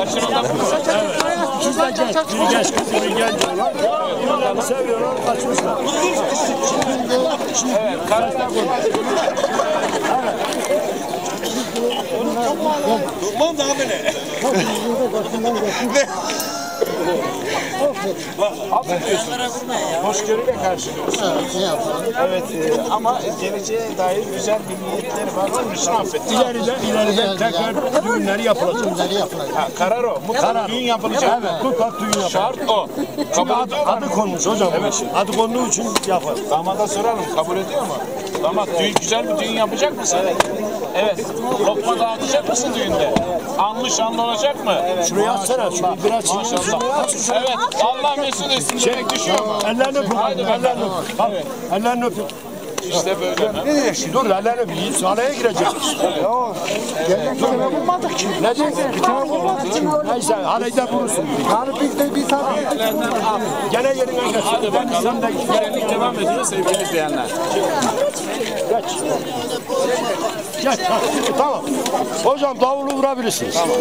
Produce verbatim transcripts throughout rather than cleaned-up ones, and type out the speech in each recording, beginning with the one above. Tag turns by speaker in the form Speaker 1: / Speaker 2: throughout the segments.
Speaker 1: Başımızda burada.
Speaker 2: Evet. İkisi de genç. Biri genç kız, biri genç diyorlar. Onları seviyorlar, kaçmışlar.
Speaker 1: Evet, kararlar
Speaker 3: Durmam daha bile.
Speaker 1: hoşgörüyle karşılıyorsun. Evet, e, ama geleceğe dair güzel bir niyetleri var. Onun için affettim.
Speaker 2: İleride, ileride tekrar düğünleri yapılacak.
Speaker 1: Ha, karar o. Mutlaka düğün yapılacak.
Speaker 2: Evet, mutlaka düğün yapılacak.
Speaker 1: Şart o. Kabul
Speaker 2: Adı,
Speaker 1: ediyor mu?
Speaker 2: adı konmuş hocam. Evet. Adı konduğu için yapar.
Speaker 1: Damada soralım, kabul ediyor mu? Damat, düğün, güzel bir düğün yapacak mısın? Evet. Evet. Lokma dağıtacak mısın düğünde? Anlı şanlı olacak mı?
Speaker 2: Şuraya atsana, şurayı biraz
Speaker 1: Maşallah. Evet, Allah mesut etsin demek düşüyor mu?
Speaker 2: ellerini öpün.
Speaker 1: Haydi
Speaker 2: Ellerini
Speaker 1: bakalım.
Speaker 2: öpün. Bak, ellerini öpün.
Speaker 1: İşte böyle.
Speaker 2: Dur, ellerini öpün. Sahneye gireceğiz. Dur, bulmadık ki. Ne diyorsun? Bir tane bulmadık ki. Neyse, haleyi de bulursun. Yani biz de bir tane gene yerine geç.
Speaker 1: Hadi bakalım. Güzellik devam ediyor sevgili izleyenler.
Speaker 2: Geç. Geç. Ha, tamam. Hocam davulu vurabilirsiniz. Tamam.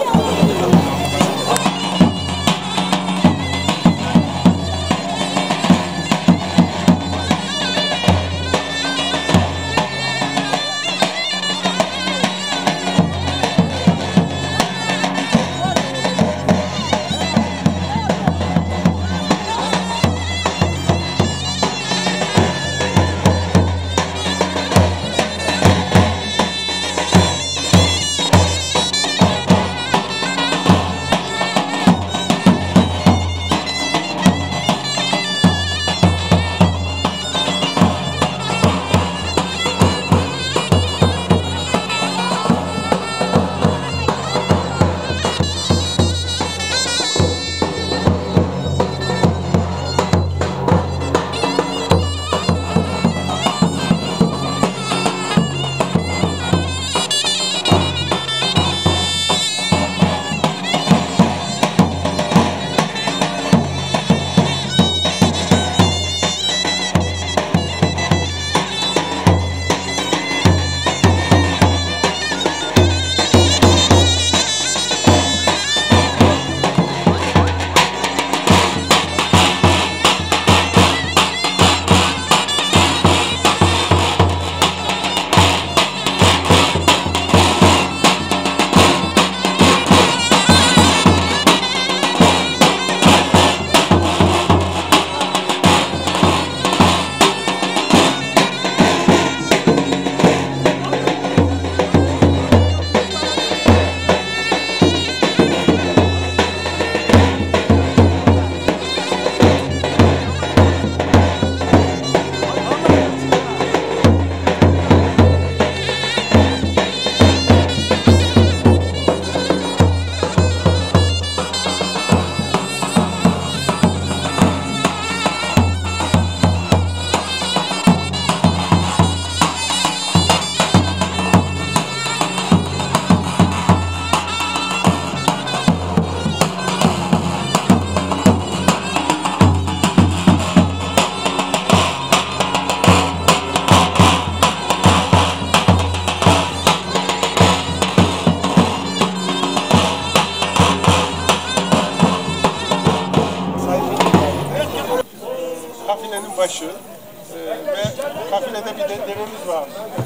Speaker 3: Kafilenin başı e, ve kafilede bir de devemiz var.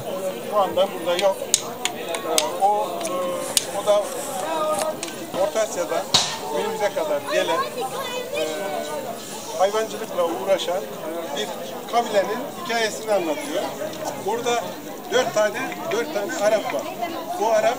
Speaker 3: Şu anda burada yok. E, o e, o da Orta Asya'dan günümüze kadar gelen e, hayvancılıkla uğraşan e, bir kabilenin hikayesini anlatıyor. Burada dört tane dört tane Arap var. Bu Arap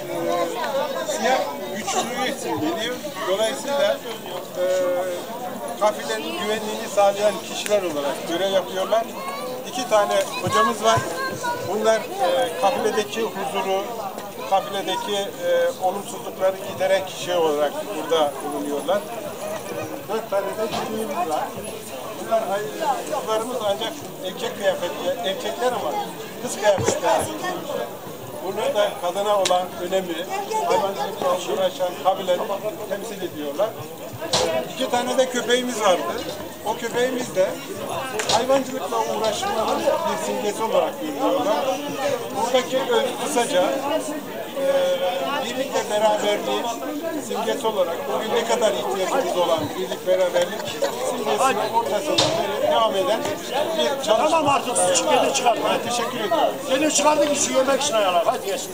Speaker 3: e, siyah güçlüğü için geliyor. Dolayısıyla e, kafilenin güvenliğini sağlayan kişiler olarak görev yapıyorlar. İki tane hocamız var. Bunlar e, kafiledeki huzuru, kafiledeki e, olumsuzlukları gideren kişi olarak burada bulunuyorlar. Dört tane de kişiliğimiz var. Bunlar kızlarımız ancak erkek kıyafeti, erkekler ama kız kıyafetler. Bunu da kadına olan önemi, hayvancılıkla uğraşan kabileleri temsil ediyorlar. İki tane de köpeğimiz vardı. O köpeğimiz de hayvancılıkla uğraşmanın bir simgesi olarak görüyorlar. Buradaki öz kısaca e, birlik ve beraberliğin simgesi olarak bugün ne kadar ihtiyacımız olan birlik beraberlik simgesi ortası olan devam eden bir çalışma.
Speaker 2: Tamam artık su çık gene çıkar.
Speaker 3: Ben teşekkür ediyorum.
Speaker 2: Gene çıkardı ki şu yemek işine yarar. Hadi yesin.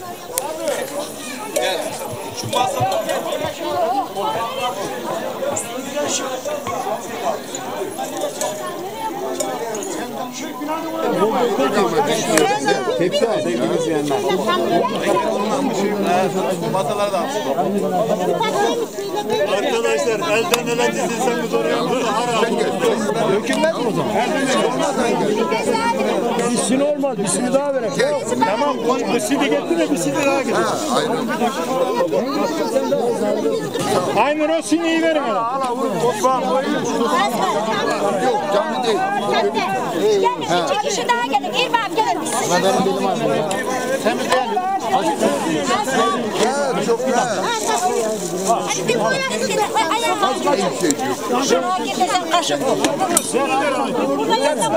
Speaker 3: Şu masada
Speaker 2: Tepsi al. Sevgimiz yiyenler.
Speaker 3: masalara da
Speaker 2: Arkadaşlar elden ele dizilseniz oraya burada haram. Dökülmez mi o zaman? Bisini olmaz. Bisini daha verek. Tamam. Bisini getir de bisini daha getir. Aynen o sineği verin. Osman.
Speaker 4: Yok canlı değil. Gelin iki kişi daha gelin. İrmam gelin.
Speaker 2: Ben benim ağzım. Sen mi beğendin?
Speaker 4: Ha, çok güzel. Hadi bir boyasın dedi. Ayağım. Şuna gidersen kaşık ol. Burada yazın.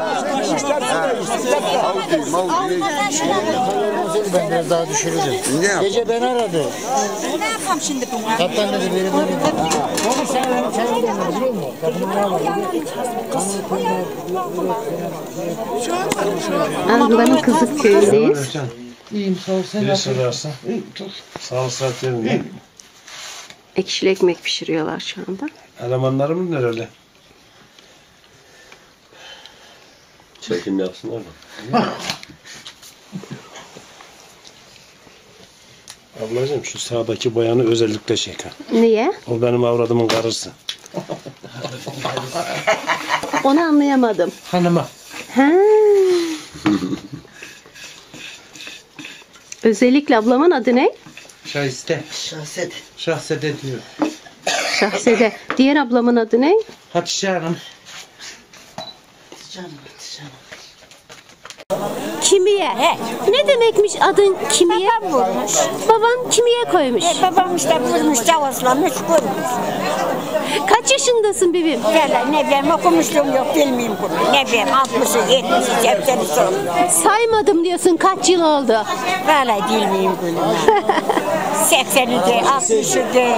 Speaker 4: Mal değil, mal değil.
Speaker 2: Ben biraz daha düşüreceğim.
Speaker 4: Ne yap?
Speaker 2: Gece beni aradı.
Speaker 4: Ne yapalım şimdi bunu?
Speaker 2: Kaptan dedi benim benim. Onu sen benim sen de biliyor musun? Kapını aradı.
Speaker 5: Anadolu'nun Kızıkköy'ündeyiz.
Speaker 6: İyiyim sağ ol sen
Speaker 7: Ne sorarsan. Sağ ol saatlerinde.
Speaker 5: Ekşili ekmek pişiriyorlar şu anda.
Speaker 7: Elemanlarım nereli? Çekim yapsınlar mı? Ablacığım şu sağdaki bayanı özellikle çek ha.
Speaker 5: Niye?
Speaker 7: O benim avradımın karısı.
Speaker 5: Onu anlayamadım.
Speaker 6: hanıma.
Speaker 5: Ha. Özellikle ablamın adı ne?
Speaker 6: Şahiste. Şahsede. Şahsede diyor.
Speaker 5: Şahsede. Diğer ablamın adı ne?
Speaker 6: Hatice Hanım.
Speaker 5: Kimiye.
Speaker 4: He.
Speaker 5: Ne demekmiş adın Kimiye?
Speaker 4: Babam vurmuş.
Speaker 5: Baban Kimiye koymuş.
Speaker 4: E, babam işte vurmuş, cavazlamış, vurmuş.
Speaker 5: Kaç yaşındasın bebeğim?
Speaker 4: Böyle ne bileyim okumuşluğum yok, bilmeyeyim bunu. Ne bileyim altmışı, yetmişi, sekseni soruyor.
Speaker 5: Saymadım diyorsun, kaç yıl oldu?
Speaker 4: Böyle bilmeyeyim bunu. sekseni de, altmışı de.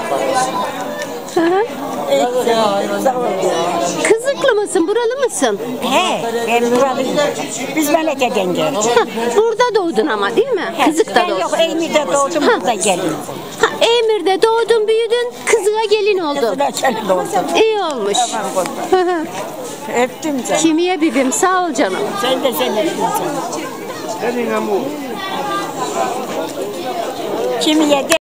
Speaker 5: Kızıklı mısın, buralı mısın?
Speaker 4: He, ben buralıyım. Biz Meleke'den geldik.
Speaker 5: Ha, burada doğdun ama değil mi? Kızık'ta
Speaker 4: Ben
Speaker 5: doğdun.
Speaker 4: yok, Eymir'de doğdum, burada geldim.
Speaker 5: Ha, Emir'de doğdun, büyüdün, Kızık'a gelin oldun.
Speaker 4: Kızıla gelin oldum.
Speaker 5: İyi olmuş.
Speaker 4: Öptüm canım.
Speaker 5: Kimiye bibim, sağ ol canım.
Speaker 4: Sen de sen öptün canım. Kimiye de